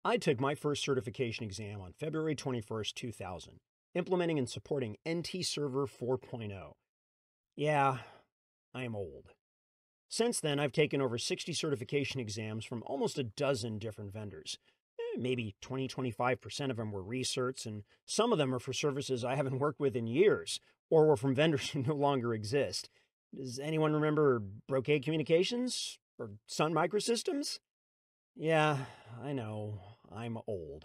I took my first certification exam on February 21st, 2000, implementing and supporting NT Server 4.0. Yeah, I am old. Since then, I've taken over 60 certification exams from almost a dozen different vendors. Maybe 25% of them were recerts, and some of them are for services I haven't worked with in years, or were from vendors who no longer exist. Does anyone remember Brocade Communications? Or Sun Microsystems? Yeah, I know, I'm old.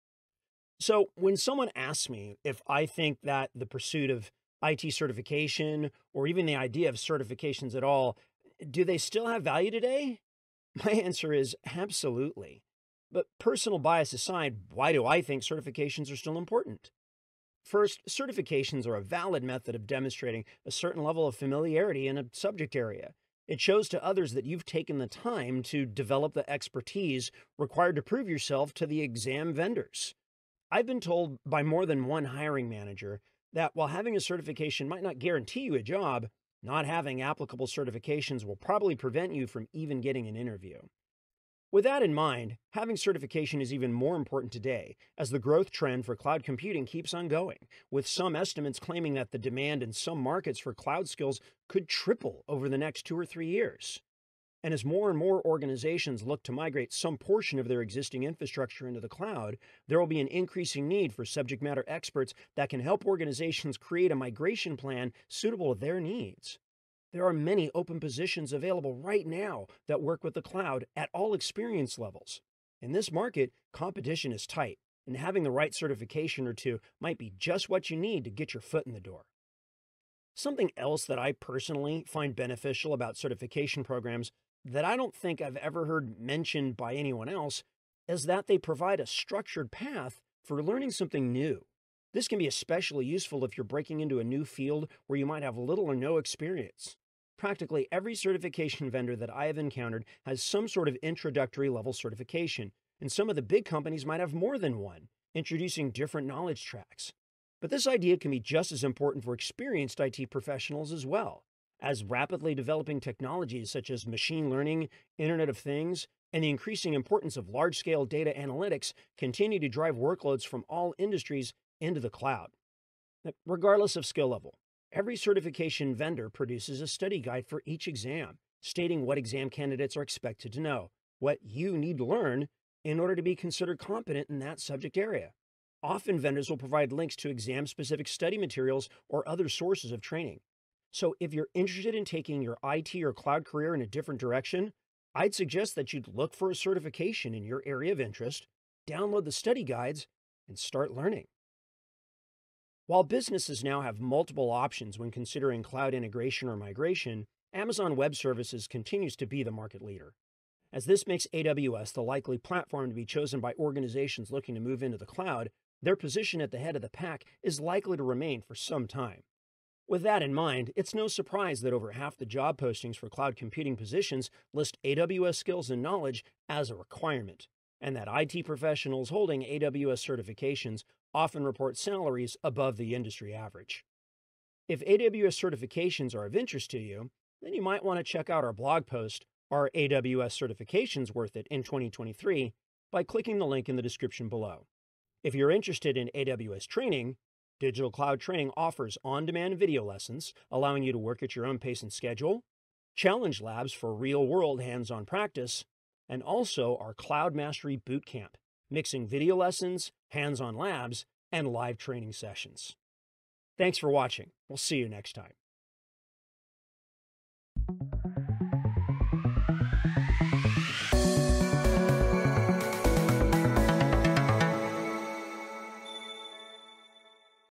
So when someone asks me if I think that the pursuit of IT certification, or even the idea of certifications at all, do they still have value today? My answer is absolutely. But personal bias aside, why do I think certifications are still important? First, certifications are a valid method of demonstrating a certain level of familiarity in a subject area. It shows to others that you've taken the time to develop the expertise required to prove yourself to the exam vendors. I've been told by more than one hiring manager that while having a certification might not guarantee you a job, not having applicable certifications will probably prevent you from even getting an interview. With that in mind, having certification is even more important today as the growth trend for cloud computing keeps on going, with some estimates claiming that the demand in some markets for cloud skills could triple over the next 2 or 3 years. And as more and more organizations look to migrate some portion of their existing infrastructure into the cloud, there will be an increasing need for subject matter experts that can help organizations create a migration plan suitable to their needs. There are many open positions available right now that work with the cloud at all experience levels. In this market, competition is tight, and having the right certification or two might be just what you need to get your foot in the door. Something else that I personally find beneficial about certification programs that I don't think I've ever heard mentioned by anyone else is that they provide a structured path for learning something new. This can be especially useful if you're breaking into a new field where you might have little or no experience. Practically every certification vendor that I have encountered has some sort of introductory level certification, and some of the big companies might have more than one, introducing different knowledge tracks. But this idea can be just as important for experienced IT professionals as well, as rapidly developing technologies such as machine learning, Internet of Things, and the increasing importance of large-scale data analytics continue to drive workloads from all industries into the cloud. Regardless of skill level, every certification vendor produces a study guide for each exam, stating what exam candidates are expected to know, what you need to learn in order to be considered competent in that subject area. Often vendors will provide links to exam-specific study materials or other sources of training. So if you're interested in taking your IT or cloud career in a different direction, I'd suggest that you'd look for a certification in your area of interest, download the study guides, and start learning. While businesses now have multiple options when considering cloud integration or migration, Amazon Web Services continues to be the market leader. As this makes AWS the likely platform to be chosen by organizations looking to move into the cloud, their position at the head of the pack is likely to remain for some time. With that in mind, it's no surprise that over half the job postings for cloud computing positions list AWS skills and knowledge as a requirement, and that IT professionals holding AWS certifications often report salaries above the industry average. If AWS certifications are of interest to you, then you might want to check out our blog post, Are AWS Certifications Worth It in 2023, by clicking the link in the description below. If you're interested in AWS training, Digital Cloud Training offers on-demand video lessons, allowing you to work at your own pace and schedule, challenge labs for real-world hands-on practice, and also our Cloud Mastery Bootcamp, mixing video lessons, hands-on labs, and live training sessions. Thanks for watching. We'll see you next time.